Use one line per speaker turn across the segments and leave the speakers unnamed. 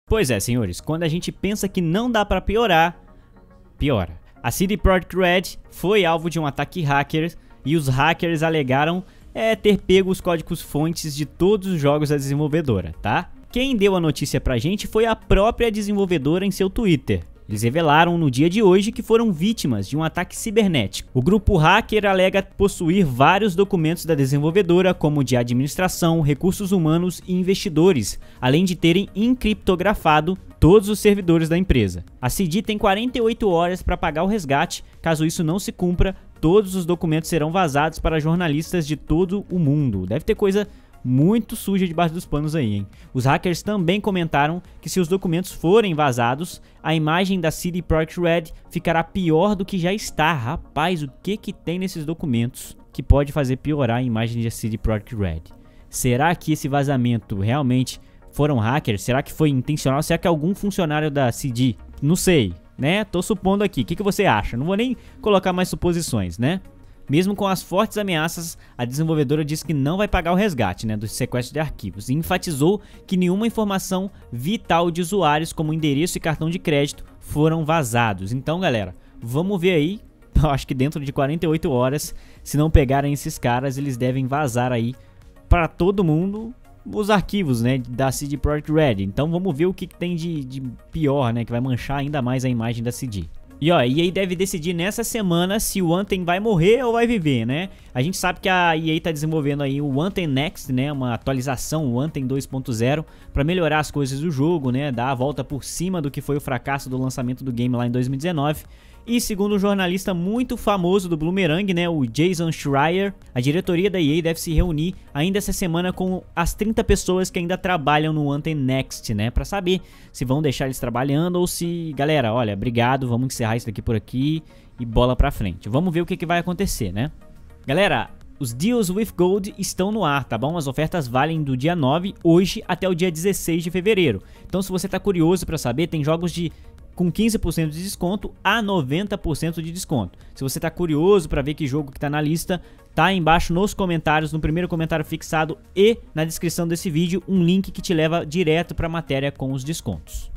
Pois é, senhores, quando a gente pensa que não dá pra piorar, piora. A CD Projekt Red foi alvo de um ataque hacker e os hackers alegaram ter pego os códigos fontes de todos os jogos da desenvolvedora, tá? Quem deu a notícia pra gente foi a própria desenvolvedora em seu Twitter. Eles revelaram no dia de hoje que foram vítimas de um ataque cibernético. O grupo hacker alega possuir vários documentos da desenvolvedora, como de administração, recursos humanos e investidores, além de terem encriptografado todos os servidores da empresa. A CD tem 48 horas para pagar o resgate. Caso isso não se cumpra, todos os documentos serão vazados para jornalistas de todo o mundo. Deve ter coisa muito suja debaixo dos panos aí, hein? Os hackers também comentaram que se os documentos forem vazados, a imagem da CD Projekt Red ficará pior do que já está. Rapaz, o que tem nesses documentos que pode fazer piorar a imagem da CD Projekt Red? Será que esse vazamento realmente foram hackers? Será que foi intencional? Será que algum funcionário da CD? Não sei, né? Tô supondo aqui. O que você acha? Não vou nem colocar mais suposições, né? Mesmo com as fortes ameaças, a desenvolvedora disse que não vai pagar o resgate, né, do sequestro de arquivos e enfatizou que nenhuma informação vital de usuários, como endereço e cartão de crédito, foram vazados. Então, galera, vamos ver aí. Eu acho que dentro de 48 horas, se não pegarem esses caras, eles devem vazar aí para todo mundo os arquivos, né, da CD Projekt Red. Então, vamos ver o que tem de pior, né, que vai manchar ainda mais a imagem da CD. E ó, a EA deve decidir nessa semana se o Anthem vai morrer ou vai viver, né? A gente sabe que a EA tá desenvolvendo aí o Anthem Next, né? Uma atualização, o Anthem 2.0, para melhorar as coisas do jogo, né? Dar a volta por cima do que foi o fracasso do lançamento do game lá em 2019. E segundo um jornalista muito famoso do Bloomerang, né, o Jason Schreier, a diretoria da EA deve se reunir ainda essa semana com as 30 pessoas que ainda trabalham no Anthem Next, né, para saber se vão deixar eles trabalhando ou se, galera, olha, obrigado, vamos encerrar isso daqui por aqui e bola pra frente. Vamos ver o que vai acontecer, né? Galera, os Deals with Gold estão no ar, tá bom? As ofertas valem do dia 9, hoje, até o dia 16 de fevereiro. Então, se você tá curioso para saber, tem jogos com 15% de desconto a 90% de desconto. Se você tá curioso para ver que jogo que tá na lista, tá aí embaixo nos comentários, no primeiro comentário fixado e na descrição desse vídeo, um link que te leva direto para a matéria com os descontos.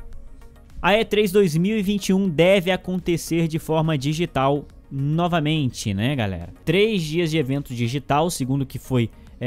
A E3 2021 deve acontecer de forma digital novamente, né, galera? 3 dias de evento digital, segundo o que foi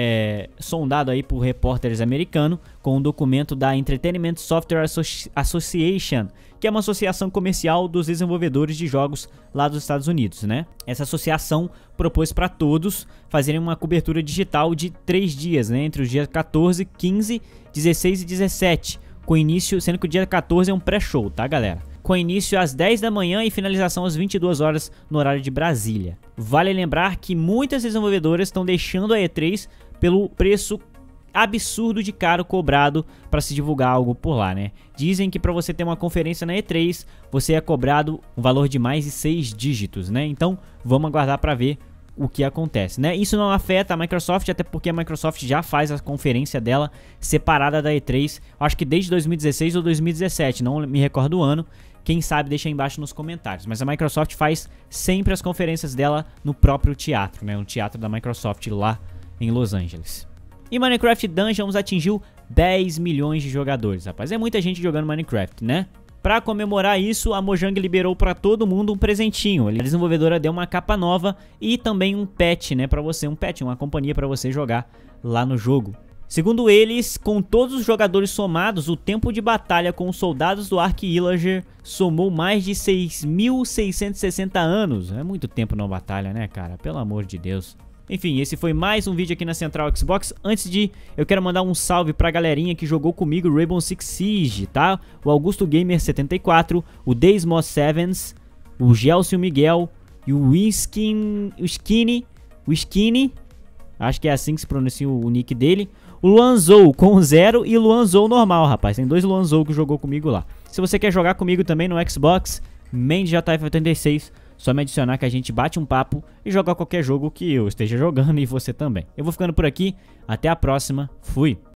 sondado aí por repórteres americanos, com um documento da Entertainment Software Association, que é uma associação comercial dos desenvolvedores de jogos lá dos Estados Unidos, né? Essa associação propôs para todos fazerem uma cobertura digital de 3 dias, né? Entre os dias 14, 15, 16 e 17, com início, sendo que o dia 14 é um pré-show, tá, galera? Com início às 10 da manhã e finalização às 22 horas no horário de Brasília. Vale lembrar que muitas desenvolvedoras estão deixando a E3 pelo preço absurdo de caro cobrado para se divulgar algo por lá, né? Dizem que para você ter uma conferência na E3, você é cobrado um valor de mais de 6 dígitos, né? Então, vamos aguardar para ver o que acontece, né? Isso não afeta a Microsoft, até porque a Microsoft já faz a conferência dela separada da E3, acho que desde 2016 ou 2017, não me recordo o ano. Quem sabe deixa aí embaixo nos comentários. Mas a Microsoft faz sempre as conferências dela no próprio teatro, né? No teatro da Microsoft lá em Los Angeles. E Minecraft Dungeons atingiu 10 milhões de jogadores, rapaz. É muita gente jogando Minecraft, né? Pra comemorar isso, a Mojang liberou pra todo mundo um presentinho. A desenvolvedora deu uma capa nova e também um pet, né, pra você. Um pet, uma companhia pra você jogar lá no jogo. Segundo eles, com todos os jogadores somados, o tempo de batalha com os soldados do Ark Illager somou mais de 6.660 anos. É muito tempo na batalha, né, cara? Pelo amor de Deus. Enfim, esse foi mais um vídeo aqui na Central Xbox. Antes de, eu quero mandar um salve pra galerinha que jogou comigo Rainbow Six Siege, tá? O Augusto Gamer 74, o Desmos Sevens, o Gelson Miguel e o Skinny, acho que é assim que se pronuncia o nick dele. O Luanzou com 0 e o Luanzou normal, rapaz. Tem 2 Luanzou que jogou comigo lá. Se você quer jogar comigo também no Xbox, main de JF86, só me adicionar que a gente bate um papo e joga qualquer jogo que eu esteja jogando e você também. Eu vou ficando por aqui, até a próxima, fui!